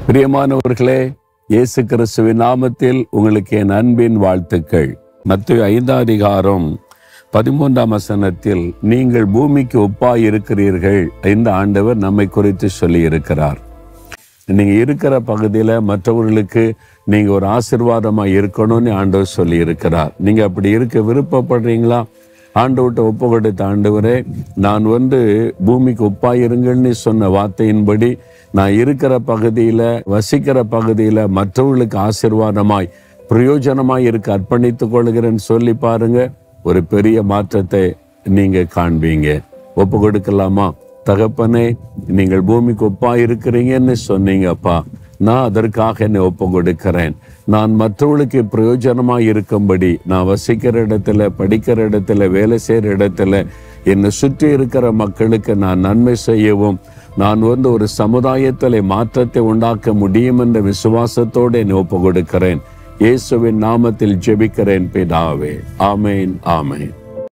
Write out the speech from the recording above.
பிரியமானவர்களே, இயேசு கிறிஸ்துவின் நாமத்தில் உங்களுக்கு என் அன்பின் வாழ்த்துக்கள். மத்தேயு 5ஆம் அதிகாரம் 13ஆம் வசனத்தில், நீங்கள் பூமிக்கு ஒப்பாய் இருக்கிறீர்கள் என்று ஆண்டவர் நம்மை குறித்து சொல்லி இருக்கிறார். நீங்க இருக்கிற பகுதியில மற்றவர்களுக்கு நீங்க ஒரு ஆசீர்வாதமா இருக்கணும்னு ஆண்டவர் சொல்லி இருக்கிறார். நீங்க அப்படி இருக்க விருப்பப்படுறீங்களா? ஆண்டவர்கிட்ட ஒப்பு கொடுத்த, ஆண்டவரே, நான் பூமிக்கு ஒப்பாயிருங்கன்னு சொன்ன வார்த்தையின்படி நான் இருக்கிற பகுதியில, வசிக்கிற பகுதியில மற்றவர்களுக்கு ஆசீர்வாதமாய் பிரயோஜனமாய் இருக்க அர்ப்பணித்துக் கொள்கிறேன்னு சொல்லி பாருங்க. ஒரு பெரிய மாற்றத்தை நீங்க காண்பீங்க. ஒப்பு கொடுக்கலாமா? தகப்பனே, நீங்கள் பூமிக்கு ஒப்பாயிருக்கிறீங்கன்னு சொன்னீங்கப்பா. நான் அதற்காக என்னை ஒப்பு கொடுக்கிறேன். நான் மற்றவர்களுக்கு பிரயோஜனமாக இருக்கும்படி, நான் வசிக்கிற இடத்துல, படிக்கிற இடத்துல, வேலை செய்கிற இடத்துல, என்னை சுற்றி இருக்கிற மக்களுக்கு நான் நன்மை செய்யவும், நான் ஒரு சமுதாயத்தில் மாற்றத்தை உண்டாக்க முடியும் என்ற விசுவாசத்தோடு என்னை ஒப்பு கொடுக்கிறேன். இயேசுவின் நாமத்தில் ஜெபிக்கிறேன் பிதாவே. ஆமேன், ஆமேன்.